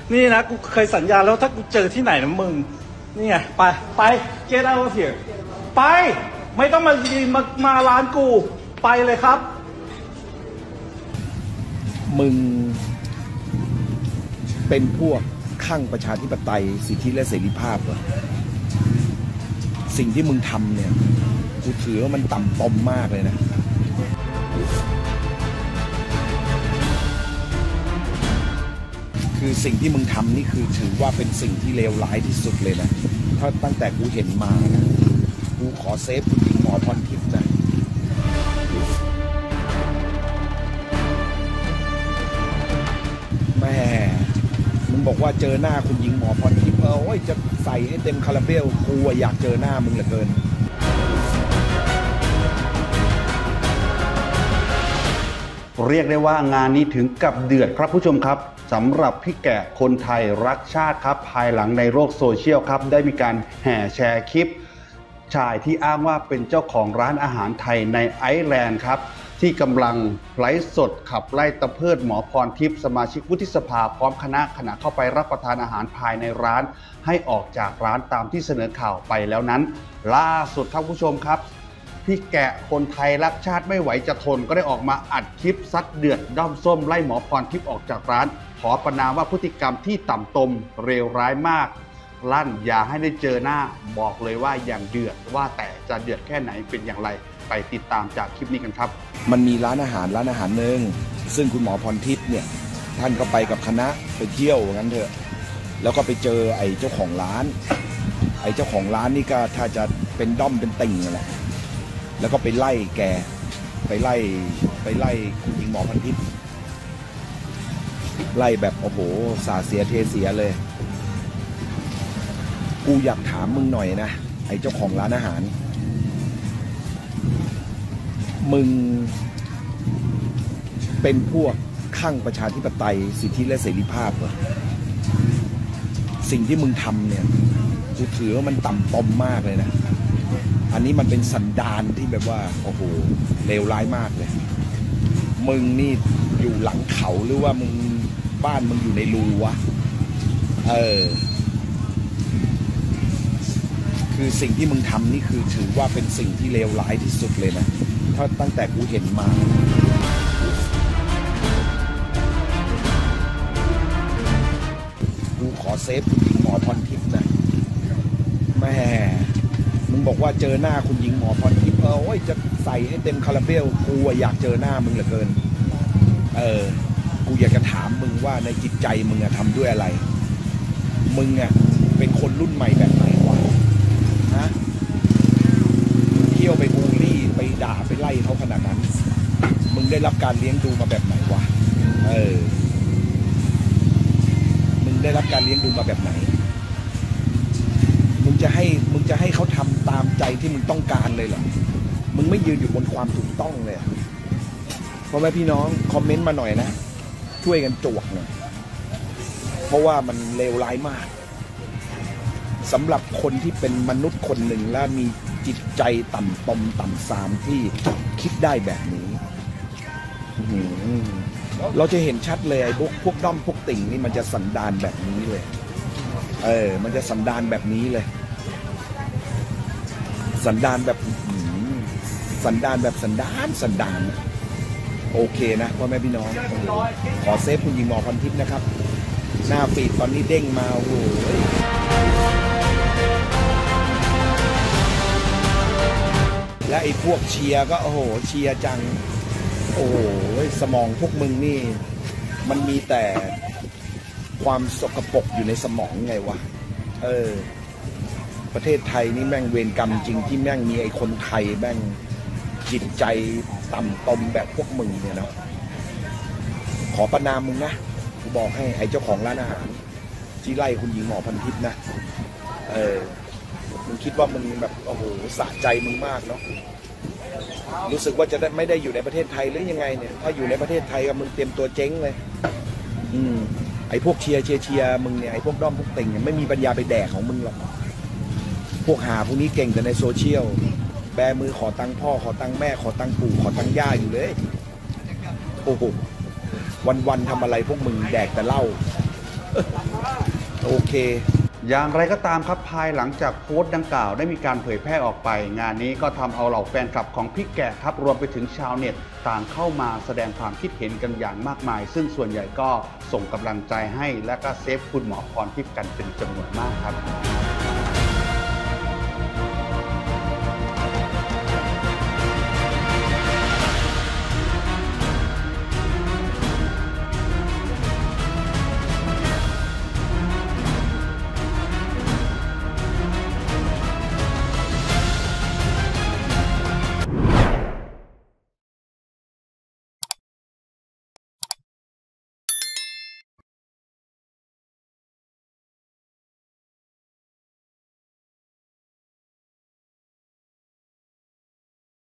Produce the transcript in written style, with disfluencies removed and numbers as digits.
นี่นะกูเคยสัญญาแล้วถ้ากูเจอที่ไหนนะมึงนี่ไงไป get out of here ไปไม่ต้องมาร้านกูไปเลยครับมึงเป็นพวกข้างประชาธิปไตยสิทธิและเสรีภาพเหรอสิ่งที่มึงทำเนี่ยกูถือว่ามันต่ำตมมากเลยนะคือสิ่งที่มึงทำนี่คือถือว่าเป็นสิ่งที่เลวร้ายที่สุดเลยนะถ้าตั้งแต่กูเห็นมานะกูขอเซฟคุณหญิงหมอพรทิพย์นะแม่มึงบอกว่าเจอหน้าคุณหญิงหมอพรทิพย์โอ้ยจะใส่ให้เต็มคาราเบลกูอยากเจอหน้ามึงเหลือเกินเรียกได้ว่างานนี้ถึงกับเดือดครับผู้ชมครับสำหรับพี่แกะคนไทยรักชาติครับภายหลังในโลกโซเชียลครับได้มีการแห่แชร์คลิปชายที่อ้างว่าเป็นเจ้าของร้านอาหารไทยในไอร์แลนด์ครับที่กำลังไลฟ์สดขับไล่ตะเพิดหมอพรทิพย์สมาชิกวุฒิสภาพร้อมคณะขณะเข้าไปรับประทานอาหารภายในร้านให้ออกจากร้านตามที่เสนอข่าวไปแล้วนั้นล่าสุดครับผู้ชมครับพี่แกะคนไทยรักชาติไม่ไหวจะทนก็ได้ออกมาอัดคลิปซัดเดือดด้อมส้มไล่หมอพรทิพย์ออกจากร้านขอประณามว่าพฤติกรรมที่ต่ำตมเลวร้ายมากลั่นอย่าให้ได้เจอหน้าบอกเลยว่าอย่างเดือดว่าแต่จะเดือดแค่ไหนเป็นอย่างไรไปติดตามจากคลิปนี้กันครับมันมีร้านอาหารหนึ่งซึ่งคุณหมอพรทิพย์เนี่ยท่านก็ไปกับคณะไปเที่ยวงั้นเถอะแล้วก็ไปเจอไอ้เจ้าของร้านนี่ก็ถ้าจะเป็นด้อมเป็นติ่งแหละแล้วก็ไปไล่แกไปไล่คุณหญิงหมอพรทิพย์ไล่แบบโอ้โหสาเสียเทเสียเลยกูอยากถามมึงหน่อยนะไอ้เจ้าของร้านอาหารมึงเป็นพวกข้างประชาธิปไตยสิทธิและเสรีภาพเหรอสิ่งที่มึงทำเนี่ยกูถือว่ามันต่ำตมมากเลยนะอันนี้มันเป็นสันดานที่แบบว่าโอ้โหเลวร้ายมากเลยมึงนี่อยู่หลังเขาหรือว่ามึงบ้านมึงอยู่ในรูวะคือสิ่งที่มึงทำนี่คือถือว่าเป็นสิ่งที่เลวร้ายที่สุดเลยนะถ้าตั้งแต่กูเห็นมากูขอเซฟคุณหญิงหมอพรทิพย์นะแม่มึงบอกว่าเจอหน้าคุณหญิงหมอพรทิพย์โอ้ยจะใส่ให้เต็มคาราเบลกูอยากเจอหน้ามึงเหลือเกินกูอยากจะถามมึงว่าในจิตใจมึงทำด้วยอะไรมึงเป็นคนรุ่นใหม่แบบไหนวะฮะเที่ยวไปบูลลี่ไปด่าไปไล่เขาขนาดนั้นมึงได้รับการเลี้ยงดูมาแบบไหนวะมึงได้รับการเลี้ยงดูมาแบบไหนมึงจะให้เขาทำตามใจที่มึงต้องการเลยเหรอมึงไม่ยืนอยู่บนความถูกต้องเลยเพราะแม่พี่น้องคอมเมนต์มาหน่อยนะช่วยกันจวกหน่อยเพราะว่ามันเลวร้ายมากสำหรับคนที่เป็นมนุษย์คนหนึ่งและมีจิตใจต่ำตมต่ำทรามที่คิดได้แบบนี้เราจะเห็นชัดเลยไอ้พวกด้อมพวกติ่งนี่มันจะสันดานแบบนี้เลยมันจะสันดานแบบนี้เลยสันดานแบบสันดานโอเคนะพ่อแม่พี่น้องขอเซฟคุณหญิงหมอพรทิพย์นะครับหน้าฟีดตอนนี้เด้งมาโอ้โหและไอ้พวกเชียร์ก็โอ้โหเชียร์จังโอ้โหสมองพวกมึงนี่มันมีแต่ความสกปรกอยู่ในสมองไงวะประเทศไทยนี่แม่งเวรกรรมจริงที่แม่งมีไอ้คนไทยแม่งจิตใจต่ำตมแบบพวกมึงเนี่ยนะขอประณามมึงนะกูบอกให้ไอ้เจ้าของร้านอาหารที่ไล่คุณหญิงหมอพรทิพย์นะมึงคิดว่ามึงแบบโอ้โหสะใจมึงมากเนาะรู้สึกว่าจะไม่ได้อยู่ในประเทศไทยหรือยังไงเนี่ยถ้าอยู่ในประเทศไทยก็มึงเตรียมตัวเจ๊งเลยไอ้พวกเชียร์มึงเนี่ยไอ้พวกด้อมพวกติ่งเนี่ยไม่มีปัญญาไปแดกของมึงหรอกพวกหาพวกนี้เก่งแต่ในโซเชียลแบมือขอตังค์พ่อขอตังค์แม่ขอตังค์ปู่ขอตังค์ย่าอยู่เลยโอ้โหวันๆทำอะไรพวกมึงแดกแต่เหล้าโอเคอย่างไรก็ตามครับภายหลังจากโพสต์ดังกล่าวได้มีการเผยแพร่ออกไปงานนี้ก็ทำเอาเหล่าแฟนคลับของพี่แกะครับรวมไปถึงชาวเน็ตต่างเข้ามาแสดงความคิดเห็นกันอย่างมากมาย ซึ่งส่วนใหญ่ก็ส่งกำลังใจให้และก็เซฟคุณหมอพรทิพย์กันเป็นจำนวนมากครับ